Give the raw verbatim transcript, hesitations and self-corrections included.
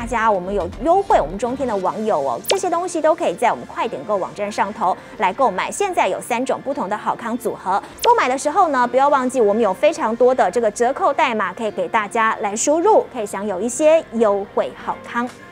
大家，我们有优惠，我们中天的网友哦，这些东西都可以在我们快点购网站上头来购买。现在有三种不同的好康组合，购买的时候呢，不要忘记我们有非常多的这个折扣代码可以给大家来输入，可以享有一些优惠好康。